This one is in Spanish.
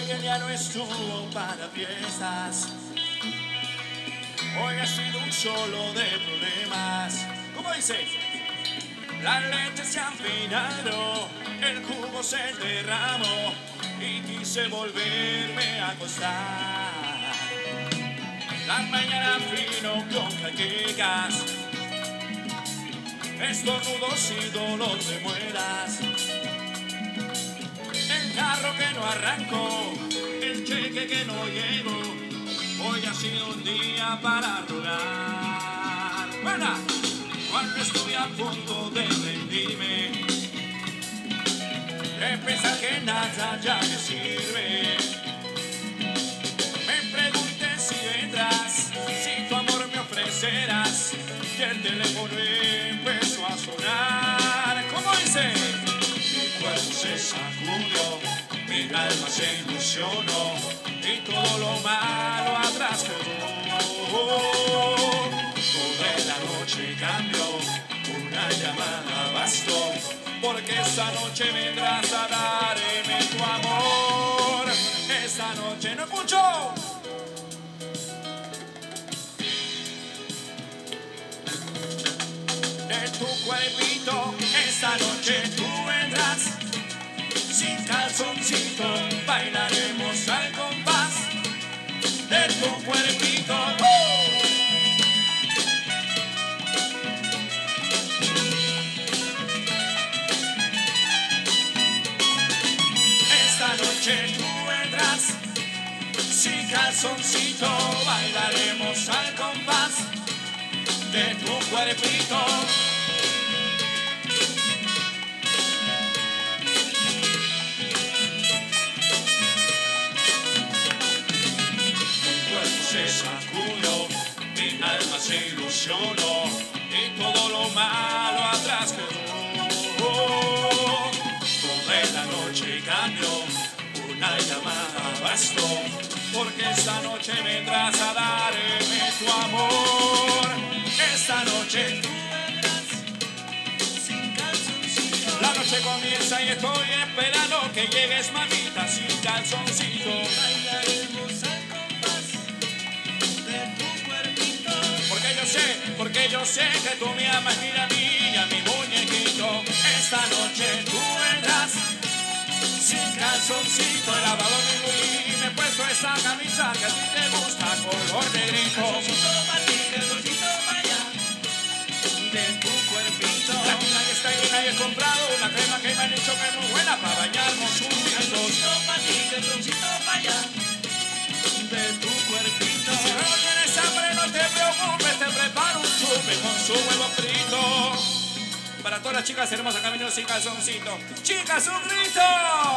Porque el día no estuvo para fiestas. Hoy ha sido un solo de problemas. ¿Cómo dice? Las leches se afinaron, el jugo se derramó y quise volverme a acostar. La mañana fino con jaquecas, estornudos y dolor de muelas. El carro que no arrancó, el cheque que no llegó. Hoy ha sido un día para rogar. ¡Buena! Cuando estuve a punto de rendirme, de pensar que nada ya me sirve, me pregunté si vendrás, si tu amor me ofrecerás. Y el teléfono empezó a sonar. ¿Cómo dice? Mi cuerpo se sacudió, mi alma se ilusionó y todo lo malo atrás quedó. Toda la noche cambió, una llamada bastó, porque esta noche vendrás a darme tu amor. Esta noche no escucho. De tu cuerpito, esta noche tú vendrás. Sin calzoncito, bailaremos al compás de tu cuerpito. Esta noche tú vendrás. Sin calzoncito, bailaremos al compás de tu cuerpito. Se sacudió, mi alma se ilusionó y todo lo malo atrás quedó. Toda la noche cambió, una llamada bastó, porque esta noche vendrás a darme tu amor. Esta noche tú vendrás sin calzoncito. La noche comienza y estoy esperando que llegues, mamita, sin calzoncito. Bailaremos al compás de tu cuerpito. Porque yo sé que tú me amas, mira a mí y a mi muñequito. Esta noche tú vendrás sin calzoncito. He lavado mi Louis y me he puesto esta camisa que a ti te gusta, color negrito. Calzoncito para ti, calzoncito para allá, de tu cuerpito. La tina que está llena y he comprado una crema que me han dicho que es muy buena para bañarnos juntos. Calzoncito para ti, calzoncito para allá, de tu cuerpito. Si no tienes hambre no te preocupes, te preparo un chupe con su huevo frito. Para todas las chicas hermosas que han venido sin calzoncito. ¡Chicas, un grito!